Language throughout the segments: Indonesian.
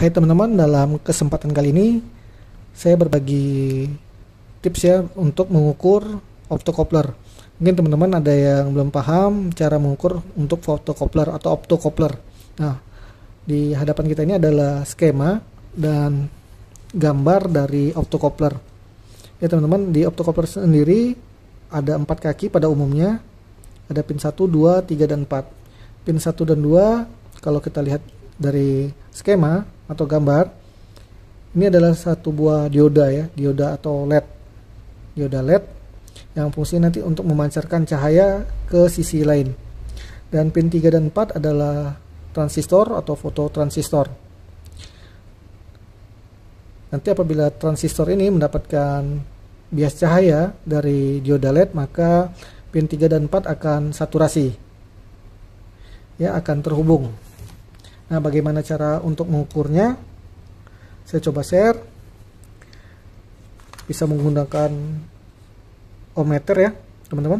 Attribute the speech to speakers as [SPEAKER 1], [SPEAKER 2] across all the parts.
[SPEAKER 1] Hai teman-teman, dalam kesempatan kali ini saya berbagi tips ya untuk mengukur optocoupler. Mungkin teman-teman ada yang belum paham cara mengukur untuk fotocoupler atau optocoupler. Nah, di hadapan kita ini adalah skema dan gambar dari optocoupler. Ya teman-teman, di optocoupler sendiri ada 4 kaki pada umumnya. Ada pin 1, 2, 3, dan 4. Pin 1 dan 2 kalau kita lihat dari skema atau gambar, ini adalah satu buah dioda ya, dioda atau LED. Dioda LED yang fungsinya nanti untuk memancarkan cahaya ke sisi lain. Dan pin 3 dan 4 adalah transistor atau fototransistor. Nanti apabila transistor ini mendapatkan bias cahaya dari dioda LED, maka pin 3 dan 4 akan saturasi. Ya, akan terhubung. Nah, bagaimana cara untuk mengukurnya? Saya coba share. Bisa menggunakan ohmmeter ya, teman-teman.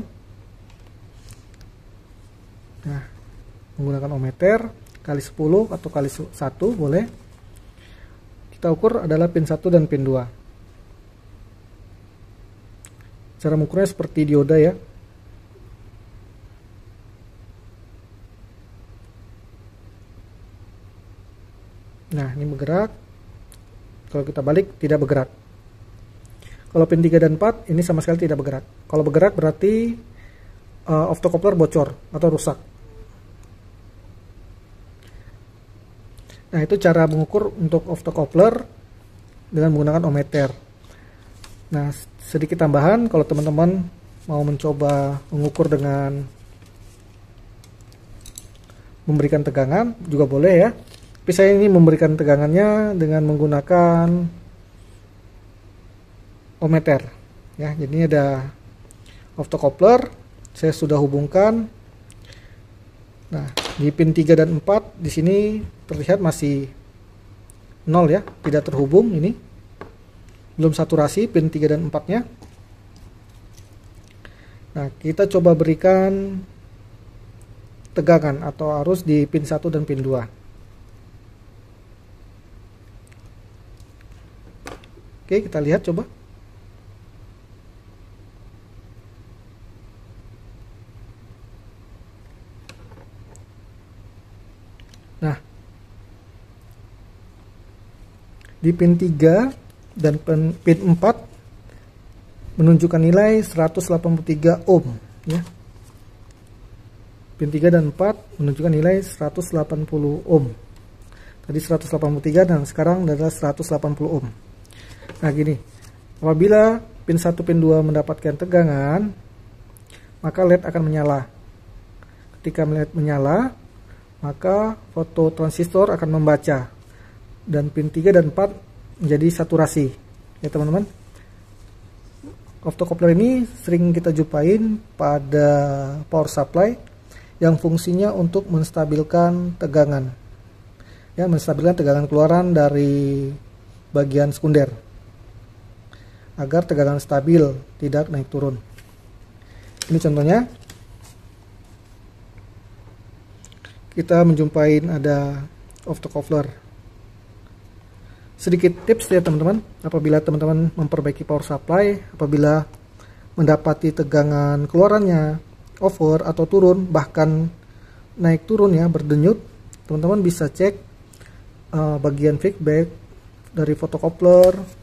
[SPEAKER 1] Nah, menggunakan ohmmeter kali 10 atau kali 1 boleh. Kita ukur adalah pin 1 dan pin 2. Cara mengukurnya seperti dioda ya. Nah, ini bergerak. Kalau kita balik, tidak bergerak. Kalau pin 3 dan 4, ini sama sekali tidak bergerak. Kalau bergerak berarti optocoupler bocor atau rusak. Nah, itu cara mengukur untuk optocoupler dengan menggunakan ohmmeter. Nah, sedikit tambahan, kalau teman-teman mau mencoba mengukur dengan memberikan tegangan, juga boleh ya. Tapi saya ini memberikan tegangannya dengan menggunakan ohmmeter ya. Jadi ini ada optocoupler, saya sudah hubungkan. Nah, di pin 3 dan 4 di sini terlihat masih 0 ya, tidak terhubung ini. Belum saturasi pin 3 dan 4-nya. Nah, kita coba berikan tegangan atau arus di pin 1 dan pin 2. Oke, kita lihat coba. Nah, di pin 3 dan pin 4 menunjukkan nilai 183 ohm ya. Pin 3 dan 4 menunjukkan nilai 180 ohm. Tadi 183 dan sekarang adalah 180 ohm. Nah, gini, apabila pin 1 pin 2 mendapatkan tegangan, maka LED akan menyala. Ketika LED menyala, maka fototransistor akan membaca, dan pin 3 dan 4 menjadi saturasi ya teman-teman. Optocoupler ini sering kita jumpain pada power supply yang fungsinya untuk menstabilkan tegangan ya, menstabilkan tegangan keluaran dari bagian sekunder agar tegangan stabil, tidak naik turun. Ini contohnya. Kita menjumpai ada optocoupler. Sedikit tips ya teman-teman, apabila teman-teman memperbaiki power supply, apabila mendapati tegangan keluarannya over atau turun, bahkan naik turun ya, berdenyut, teman-teman bisa cek bagian feedback dari fotocoupler.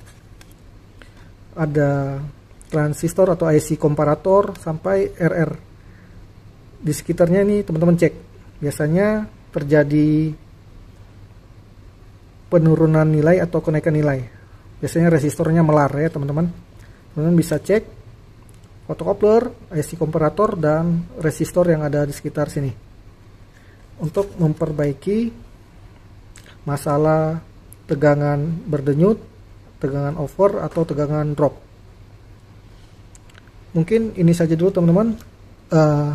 [SPEAKER 1] Ada transistor atau IC komparator sampai RR. Di sekitarnya ini teman-teman cek. Biasanya terjadi penurunan nilai atau kenaikan nilai. Biasanya resistornya melar ya teman-teman. Teman-teman bisa cek fotocoupler, IC komparator, dan resistor yang ada di sekitar sini untuk memperbaiki masalah tegangan berdenyut, tegangan over, atau tegangan drop. Mungkin ini saja dulu teman-teman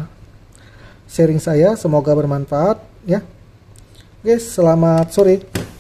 [SPEAKER 1] sharing saya, semoga bermanfaat ya. Oke, selamat sore.